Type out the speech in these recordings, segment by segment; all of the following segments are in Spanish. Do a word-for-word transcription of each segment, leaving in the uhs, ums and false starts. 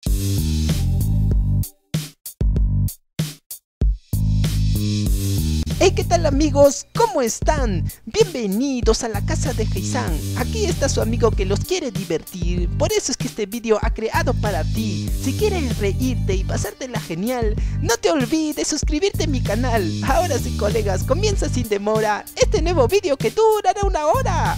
Hey, ¿qué tal amigos? ¿Cómo están? Bienvenidos a la casa de Heisan. Aquí está su amigo que los quiere divertir. Por eso es que este vídeo ha creado para ti. Si quieres reírte y pasártela genial, no te olvides suscribirte a mi canal. Ahora sí, colegas, comienza sin demora este nuevo vídeo que durará una hora.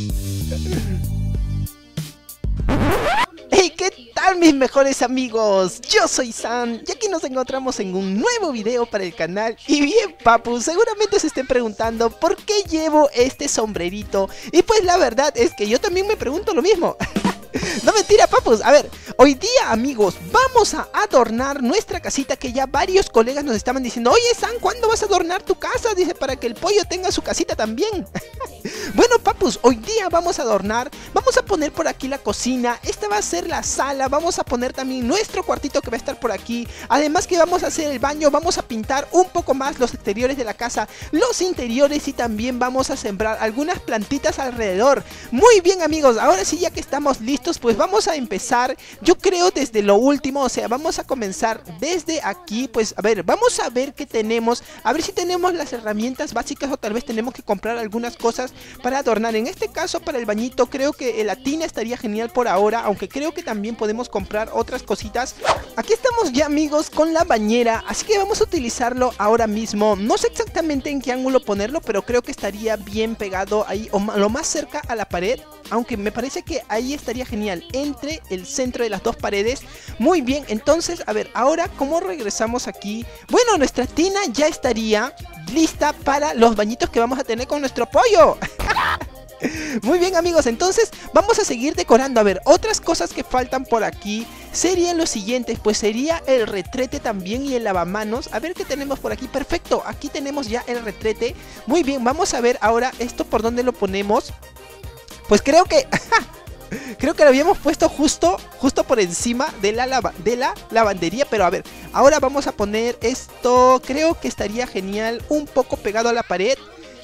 Hey, ¿qué tal mis mejores amigos? Yo soy San y aquí nos encontramos en un nuevo video para el canal. Y bien, papus, seguramente se estén preguntando por qué llevo este sombrerito. Y pues la verdad es que yo también me pregunto lo mismo. No, mentira, papus. A ver, hoy día, amigos, vamos a adornar nuestra casita, que ya varios colegas nos estaban diciendo: oye, San, ¿cuándo vas a adornar tu casa? Dice, para que el pollo tenga su casita también. Bueno, papus, hoy día vamos a adornar. Vamos a poner por aquí la cocina. Esta va a ser la sala. Vamos a poner también nuestro cuartito que va a estar por aquí. Además que vamos a hacer el baño. Vamos a pintar un poco más los exteriores de la casa, los interiores, y también vamos a sembrar algunas plantitas alrededor. Muy bien, amigos, ahora sí, ya que estamos listos, pues vamos a empezar, yo creo, desde lo último. O sea, vamos a comenzar desde aquí. Pues a ver, vamos a ver qué tenemos, a ver si tenemos las herramientas básicas o tal vez tenemos que comprar algunas cosas para adornar. En este caso, para el bañito, creo que la tina estaría genial por ahora, aunque creo que también podemos comprar otras cositas. Aquí estamos ya, amigos, con la bañera, así que vamos a utilizarlo ahora mismo. No sé exactamente en qué ángulo ponerlo, pero creo que estaría bien pegado ahí, o lo más cerca a la pared. Aunque me parece que ahí estaría genial, entre el centro de las dos paredes. Muy bien, entonces, a ver, ahora ¿cómo regresamos aquí? Bueno, nuestra tina ya estaría lista para los bañitos que vamos a tener con nuestro pollo. Muy bien, amigos, entonces vamos a seguir decorando. A ver, otras cosas que faltan por aquí serían los siguientes. Pues sería el retrete también y el lavamanos. A ver qué tenemos por aquí. Perfecto, aquí tenemos ya el retrete. Muy bien, vamos a ver ahora esto por dónde lo ponemos. Pues creo que... creo que lo habíamos puesto justo, justo por encima de la, lava, de la lavandería. Pero a ver, ahora vamos a poner esto. Creo que estaría genial un poco pegado a la pared.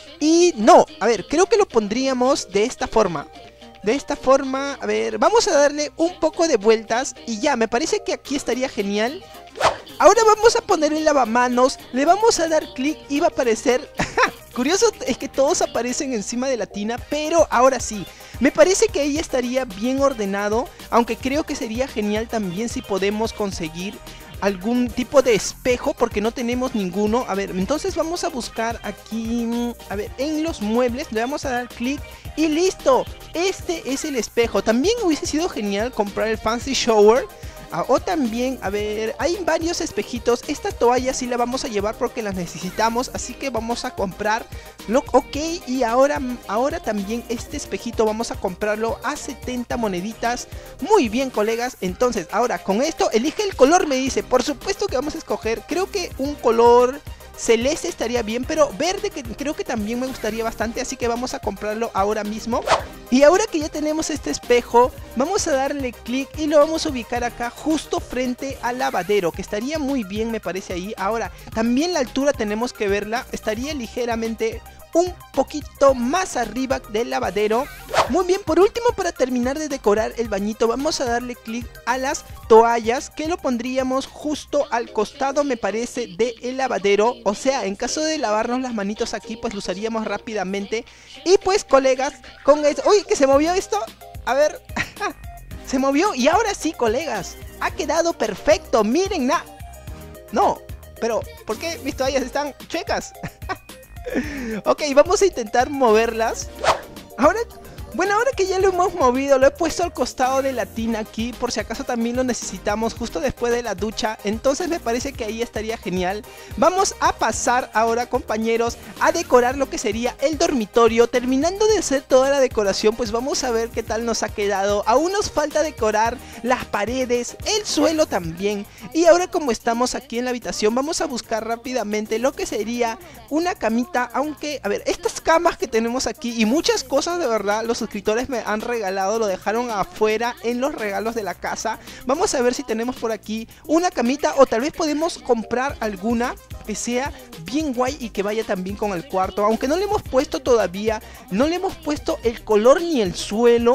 Y no, a ver, creo que lo pondríamos de esta forma. De esta forma, a ver, vamos a darle un poco de vueltas. Y ya, me parece que aquí estaría genial. Ahora vamos a poner el lavamanos. Le vamos a dar clic y va a aparecer... Curioso es que todos aparecen encima de la tina, pero ahora sí, me parece que ahí estaría bien ordenado. Aunque creo que sería genial también si podemos conseguir algún tipo de espejo, porque no tenemos ninguno. A ver, entonces vamos a buscar aquí, a ver, en los muebles, le vamos a dar clic y listo. Este es el espejo. También hubiese sido genial comprar el Fancy Shower. Ah, o también, a ver, hay varios espejitos. Esta toalla sí la vamos a llevar porque las necesitamos, así que vamos a comprar. Lo, ok, y ahora, ahora también este espejito vamos a comprarlo a setenta moneditas. Muy bien, colegas. Entonces, ahora con esto, elige el color, me dice. Por supuesto que vamos a escoger, creo que un color celeste estaría bien, pero verde que creo que también me gustaría bastante, así que vamos a comprarlo ahora mismo. Y ahora que ya tenemos este espejo, vamos a darle clic y lo vamos a ubicar acá justo frente al lavadero, que estaría muy bien, me parece ahí. Ahora, también la altura tenemos que verla, estaría ligeramente un poquito más arriba del lavadero. Muy bien, por último, para terminar de decorar el bañito, vamos a darle clic a las toallas, que lo pondríamos justo al costado, me parece, del lavadero. O sea, en caso de lavarnos las manitos aquí, pues lo usaríamos rápidamente. Y pues, colegas, con esto... ¡Uy, que se movió esto! A ver... Se movió y ahora sí, colegas, ha quedado perfecto. Miren, na... No, pero ¿por qué mis toallas están chuecas? Ok, vamos a intentar moverlas. Ahora, bueno, ahora que ya lo hemos movido, lo he puesto al costado de la tina aquí, por si acaso también lo necesitamos justo después de la ducha. Entonces me parece que ahí estaría genial. Vamos a pasar ahora, compañeros, a decorar lo que sería el dormitorio. Terminando de hacer toda la decoración, pues vamos a ver qué tal nos ha quedado. Aún nos falta decorar las paredes, el suelo también. Y ahora, como estamos aquí en la habitación, vamos a buscar rápidamente lo que sería una camita. Aunque, a ver, estas camas que tenemos aquí y muchas cosas, de verdad, los suscriptores me han regalado, lo dejaron afuera en los regalos de la casa. Vamos a ver si tenemos por aquí una camita, o tal vez podemos comprar alguna que sea bien guay y que vaya también con el cuarto. Aunque no le hemos puesto todavía, no le hemos puesto el color ni el suelo.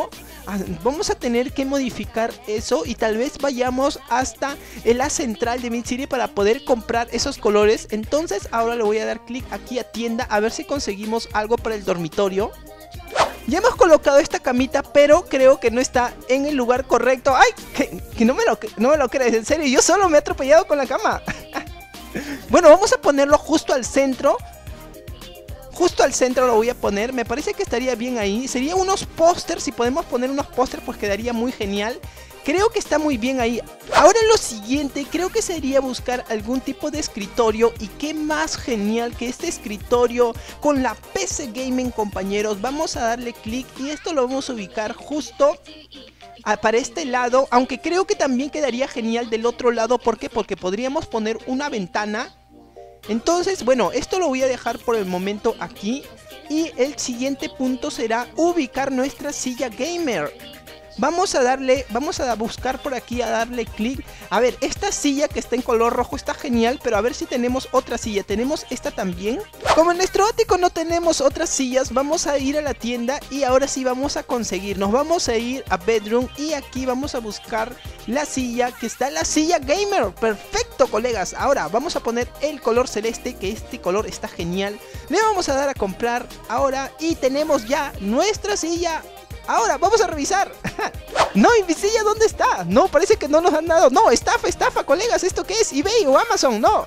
ah, vamos a tener que modificar eso y tal vez vayamos hasta la central de Mid City para poder comprar esos colores. Entonces ahora le voy a dar clic aquí a tienda a ver si conseguimos algo para el dormitorio. Ya hemos colocado esta camita, pero creo que no está en el lugar correcto. ¡Ay! Que, que no, me lo, no me lo crees, en serio, yo solo me he atropellado con la cama. Bueno, vamos a ponerlo justo al centro. Justo al centro lo voy a poner, me parece que estaría bien ahí. Sería unos pósters, si podemos poner unos pósters pues quedaría muy genial. Creo que está muy bien ahí. Ahora lo siguiente, creo que sería buscar algún tipo de escritorio. Y qué más genial que este escritorio con la P C Gaming, compañeros. Vamos a darle clic y esto lo vamos a ubicar justo a, para este lado. Aunque creo que también quedaría genial del otro lado. ¿Por qué? Porque podríamos poner una ventana. Entonces, bueno, esto lo voy a dejar por el momento aquí. Y el siguiente punto será ubicar nuestra silla gamer. Vamos a darle, vamos a buscar por aquí, a darle clic. A ver, esta silla que está en color rojo está genial, pero a ver si tenemos otra silla. ¿Tenemos esta también? Como en nuestro ático no tenemos otras sillas, vamos a ir a la tienda y ahora sí vamos a conseguir. Nos vamos a ir a Bedroom y aquí vamos a buscar la silla que está, la silla gamer. Perfecto, colegas. Ahora vamos a poner el color celeste, que este color está genial. Le vamos a dar a comprar ahora y tenemos ya nuestra silla. Ahora, vamos a revisar. No, ¿y mi silla dónde está? No, parece que no nos han dado. No, estafa, estafa, colegas. ¿Esto qué es? ¿eBay o Amazon? No.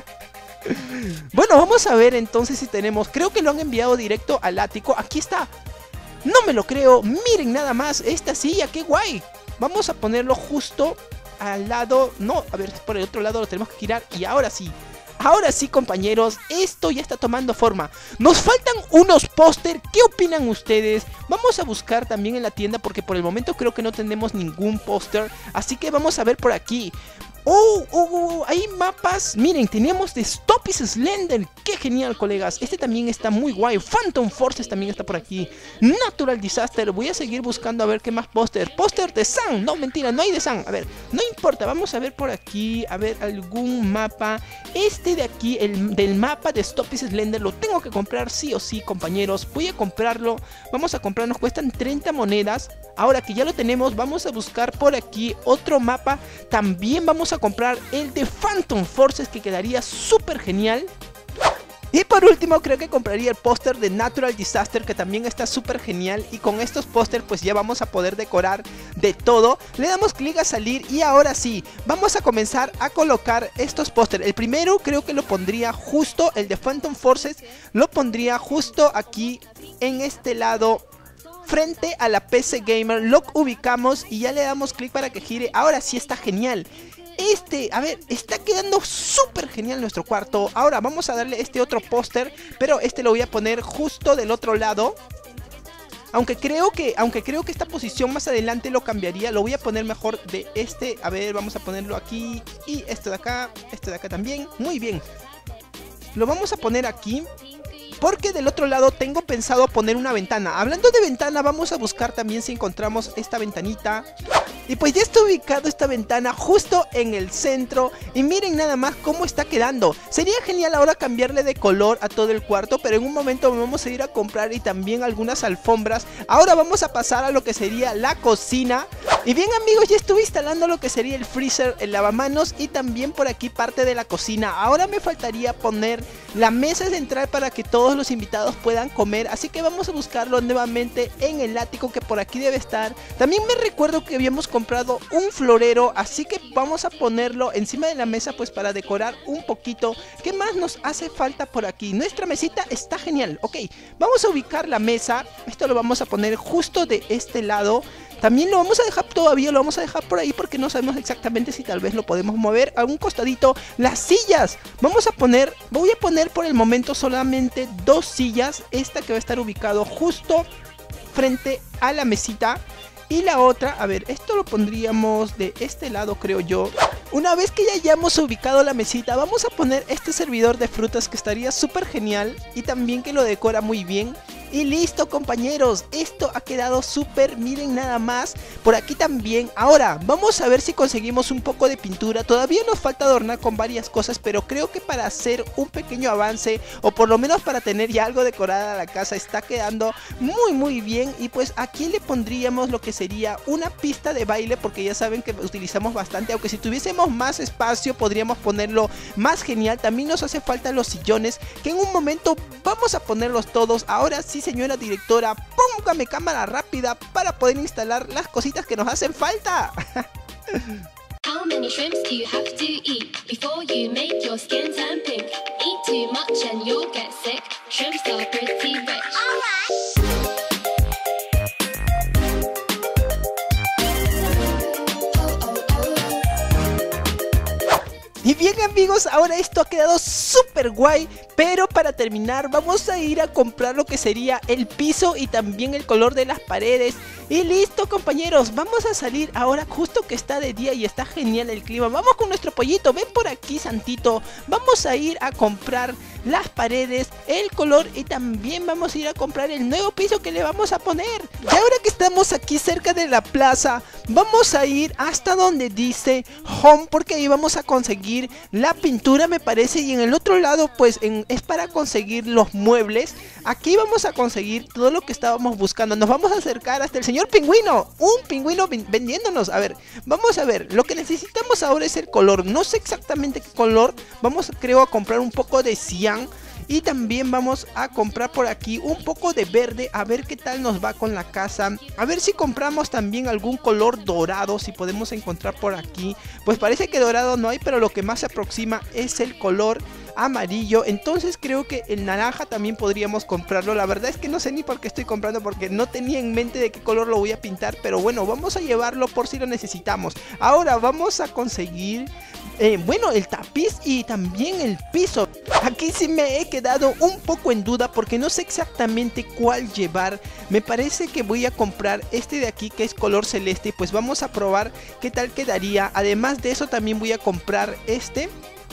Bueno, vamos a ver entonces si tenemos. Creo que lo han enviado directo al ático. Aquí está. No me lo creo. Miren nada más esta silla, qué guay. Vamos a ponerlo justo al lado. No, a ver, por el otro lado lo tenemos que girar. Y ahora sí. Ahora sí, compañeros, esto ya está tomando forma. Nos faltan unos póster. ¿Qué opinan ustedes? Vamos a buscar también en la tienda porque por el momento creo que no tenemos ningún póster. Así que vamos a ver por aquí. Oh, oh, oh, hay mapas. Miren, teníamos de Stop is Slender. Qué genial, colegas. Este también está muy guay. Phantom Forces también está por aquí. Natural Disaster. Voy a seguir buscando a ver qué más póster. Póster de Sun. No, mentira, no hay de Sun. A ver, no importa. Vamos a ver por aquí. A ver, algún mapa. Este de aquí, el del mapa de Stop is Slender, lo tengo que comprar sí o sí, compañeros. Voy a comprarlo. Vamos a comprar. Nos cuestan treinta monedas. Ahora que ya lo tenemos, vamos a buscar por aquí otro mapa. También vamos a comprar el de Phantom Forces, que quedaría súper genial. Y por último creo que compraría el póster de Natural Disaster, que también está súper genial. Y con estos póster pues ya vamos a poder decorar de todo. Le damos clic a salir y ahora sí, vamos a comenzar a colocar estos póster. El primero creo que lo pondría justo, el de Phantom Forces, lo pondría justo aquí en este lado, frente a la P C Gamer. Lo ubicamos y ya le damos clic para que gire. Ahora sí está genial. Este, a ver, está quedando súper genial nuestro cuarto. Ahora vamos a darle este otro póster, pero este lo voy a poner justo del otro lado. Aunque creo que, aunque creo que esta posición más adelante lo cambiaría. Lo voy a poner mejor de este. A ver, vamos a ponerlo aquí. Y este de acá, este de acá también. Muy bien. Lo vamos a poner aquí, porque del otro lado tengo pensado poner una ventana. Hablando de ventana, vamos a buscar también si encontramos esta ventanita. Y pues ya está ubicado esta ventana justo en el centro. Y miren nada más cómo está quedando. Sería genial ahora cambiarle de color a todo el cuarto, pero en un momento vamos a ir a comprar y también algunas alfombras. Ahora vamos a pasar a lo que sería la cocina. Y bien, amigos, ya estuve instalando lo que sería el freezer, el lavamanos y también por aquí parte de la cocina. Ahora me faltaría poner la mesa central para que todos los invitados puedan comer. Así que vamos a buscarlo nuevamente en el ático, que por aquí debe estar. También me recuerdo que habíamos comprado un florero, así que vamos a ponerlo encima de la mesa pues para decorar un poquito. ¿Qué más nos hace falta por aquí? Nuestra mesita está genial. Ok, vamos a ubicar la mesa. Esto lo vamos a poner justo de este lado. También lo vamos a dejar todavía, lo vamos a dejar por ahí porque no sabemos exactamente si tal vez lo podemos mover a un costadito. Las sillas, vamos a poner, voy a poner por el momento solamente dos sillas. Esta que va a estar ubicado justo frente a la mesita. Y la otra, a ver, esto lo pondríamos de este lado, creo yo. Una vez que ya hayamos ubicado la mesita, vamos a poner este servidor de frutas que estaría súper genial y también que lo decora muy bien. Y listo, compañeros, esto ha quedado súper, miren nada más. Por aquí también. Ahora, vamos a ver si conseguimos un poco de pintura. Todavía nos falta adornar con varias cosas, pero creo que para hacer un pequeño avance, o por lo menos para tener ya algo decorada la casa, está quedando muy muy bien. Y pues aquí le pondríamos lo que sería una pista de baile, porque ya saben que utilizamos bastante, aunque si tuviésemos más espacio podríamos ponerlo más genial. También nos hace falta los sillones, que en un momento vamos a ponerlos todos. Ahora sí, señora directora, póngame cámara rápida para poder instalar las cositas que nos hacen falta. How many shrimps do you have to eat before you make your skin turn pink? Eat too much and you'll get sick. Shrimps are pretty rich. Alright. Y bien, amigos, ahora esto ha quedado súper guay, pero para terminar vamos a ir a comprar lo que sería el piso y también el color de las paredes. Y listo, compañeros, vamos a salir ahora justo que está de día y está genial el clima. Vamos con nuestro pollito, ven por aquí, Santito. Vamos a ir a comprar las paredes, el color y también vamos a ir a comprar el nuevo piso que le vamos a poner. Y ahora que estamos aquí cerca de la plaza, vamos a ir hasta donde dice Home, porque ahí vamos a conseguir la pintura, me parece, y en el otro lado pues en, es para conseguir los muebles. Aquí vamos a conseguir todo lo que estábamos buscando. Nos vamos a acercar hasta el señor pingüino, un pingüino vendiéndonos. A ver, vamos a ver, lo que necesitamos ahora es el color. No sé exactamente qué color. Vamos, creo, a comprar un poco de cian. Y también vamos a comprar por aquí un poco de verde, a ver qué tal nos va con la casa. A ver si compramos también algún color dorado, si podemos encontrar por aquí. Pues parece que dorado no hay, pero lo que más se aproxima es el color amarillo. Entonces creo que el naranja también podríamos comprarlo. La verdad es que no sé ni por qué estoy comprando, porque no tenía en mente de qué color lo voy a pintar. Pero bueno, vamos a llevarlo por si lo necesitamos. Ahora vamos a conseguir... Eh, bueno, el tapiz y también el piso. Aquí sí me he quedado un poco en duda porque no sé exactamente cuál llevar. Me parece que voy a comprar este de aquí, que es color celeste. Pues vamos a probar qué tal quedaría. Además de eso también voy a comprar este.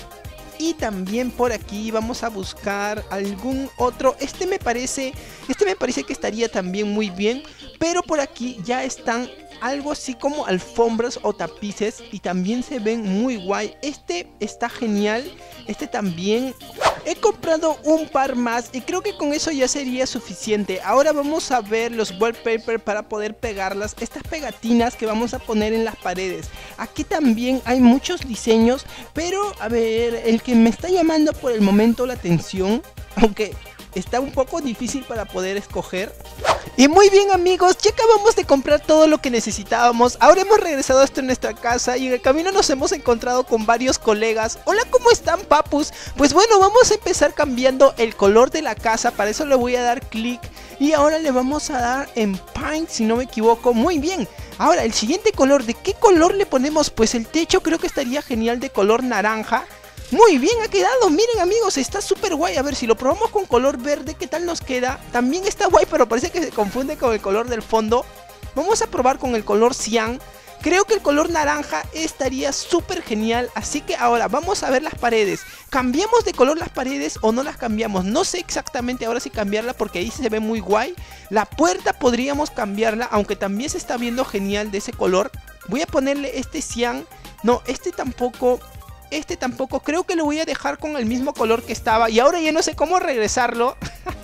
Y también por aquí vamos a buscar algún otro. Este me parece, este me parece que estaría también muy bien. Pero por aquí ya están algo así como alfombras o tapices y también se ven muy guay. Este está genial, este también. He comprado un par más y creo que con eso ya sería suficiente. Ahora vamos a ver los wallpaper para poder pegarlas, estas pegatinas que vamos a poner en las paredes. Aquí también hay muchos diseños, pero a ver, el que me está llamando por el momento la atención, aunque está un poco difícil para poder escoger. Y muy bien, amigos, ya acabamos de comprar todo lo que necesitábamos. Ahora hemos regresado hasta nuestra casa y en el camino nos hemos encontrado con varios colegas. Hola, ¿cómo están, papus? Pues bueno, vamos a empezar cambiando el color de la casa. Para eso le voy a dar clic y ahora le vamos a dar en Paint, si no me equivoco. Muy bien. Ahora, el siguiente color, ¿de qué color le ponemos? Pues el techo creo que estaría genial de color naranja. Muy bien ha quedado, miren, amigos, está súper guay. A ver, si lo probamos con color verde, ¿qué tal nos queda? También está guay, pero parece que se confunde con el color del fondo. Vamos a probar con el color cian. Creo que el color naranja estaría súper genial. Así que ahora vamos a ver las paredes. ¿Cambiamos de color las paredes o no las cambiamos? No sé exactamente ahora si cambiarla, porque ahí se ve muy guay. La puerta podríamos cambiarla, aunque también se está viendo genial de ese color. Voy a ponerle este cian. No, este tampoco... Este tampoco, creo que lo voy a dejar con el mismo color que estaba. Y ahora ya no sé cómo regresarlo.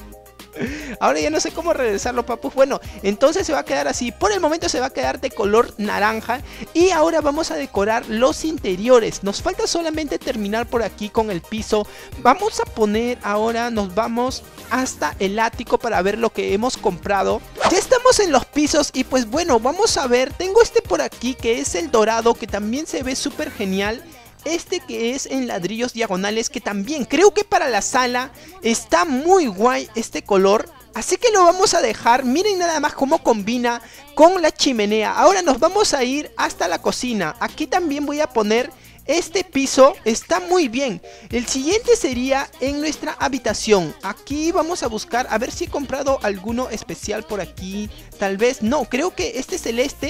Ahora ya no sé cómo regresarlo, papus. Bueno, entonces se va a quedar así. Por el momento se va a quedar de color naranja. Y ahora vamos a decorar los interiores. Nos falta solamente terminar por aquí con el piso. Vamos a poner ahora, nos vamos hasta el ático para ver lo que hemos comprado. Ya estamos en los pisos y pues bueno, vamos a ver. Tengo este por aquí que es el dorado, que también se ve súper genial. Este que es en ladrillos diagonales, que también creo que para la sala está muy guay este color. Así que lo vamos a dejar. Miren nada más cómo combina con la chimenea. Ahora nos vamos a ir hasta la cocina. Aquí también voy a poner este piso. Está muy bien. El siguiente sería en nuestra habitación. Aquí vamos a buscar a ver si he comprado alguno especial por aquí. Tal vez no, creo que este celeste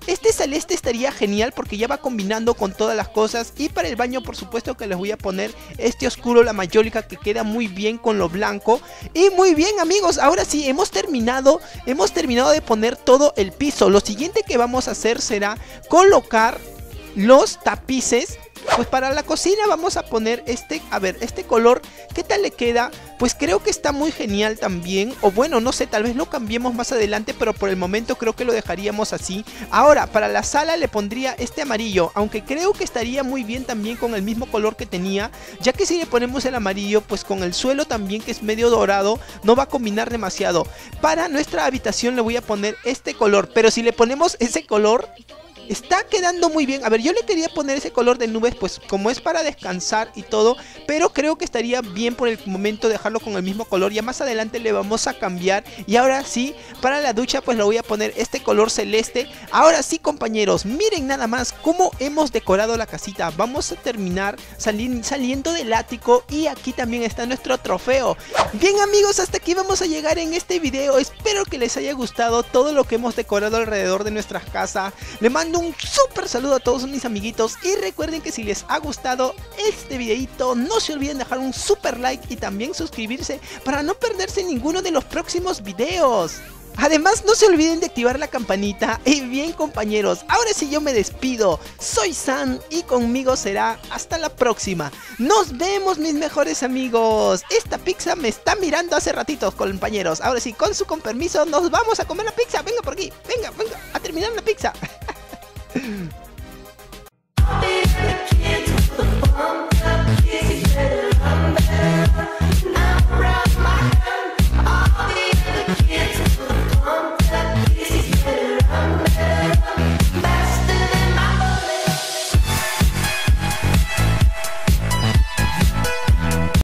Este celeste estaría genial porque ya va combinando con todas las cosas. Y para el baño por supuesto que les voy a poner este oscuro, la mayólica, que queda muy bien con lo blanco. Y muy bien amigos, ahora sí hemos terminado, hemos terminado de poner todo el piso. Lo siguiente que vamos a hacer será colocar los tapices. Pues para la cocina vamos a poner este, a ver, este color, ¿qué tal le queda? Pues creo que está muy genial también. O bueno, no sé, tal vez lo cambiemos más adelante, pero por el momento creo que lo dejaríamos así. Ahora, para la sala le pondría este amarillo, aunque creo que estaría muy bien también con el mismo color que tenía, ya que si le ponemos el amarillo, pues con el suelo también, que es medio dorado, no va a combinar demasiado. Para nuestra habitación le voy a poner este color, pero si le ponemos ese color, está quedando muy bien. A ver, yo le quería poner ese color de nubes, pues como es para descansar y todo, pero creo que estaría bien por el momento dejarlo con el mismo color. Ya más adelante le vamos a cambiar. Y ahora sí, para la ducha pues le voy a poner este color celeste. Ahora sí compañeros, miren nada más cómo hemos decorado la casita. Vamos a terminar sali saliendo del ático y aquí también está nuestro trofeo. Bien amigos, hasta aquí vamos a llegar en este video. Espero que les haya gustado todo lo que hemos decorado alrededor de nuestra casa. Le mando un súper saludo a todos mis amiguitos y recuerden que si les ha gustado este videito no se olviden dejar un super like y también suscribirse para no perderse ninguno de los próximos videos. Además no se olviden de activar la campanita. Y bien compañeros, ahora sí yo me despido. Soy San y conmigo será hasta la próxima. Nos vemos mis mejores amigos. Esta pizza me está mirando hace ratitos compañeros. Ahora sí, con su con permiso nos vamos a comer la pizza. Venga por aquí, venga, venga, a terminar la pizza.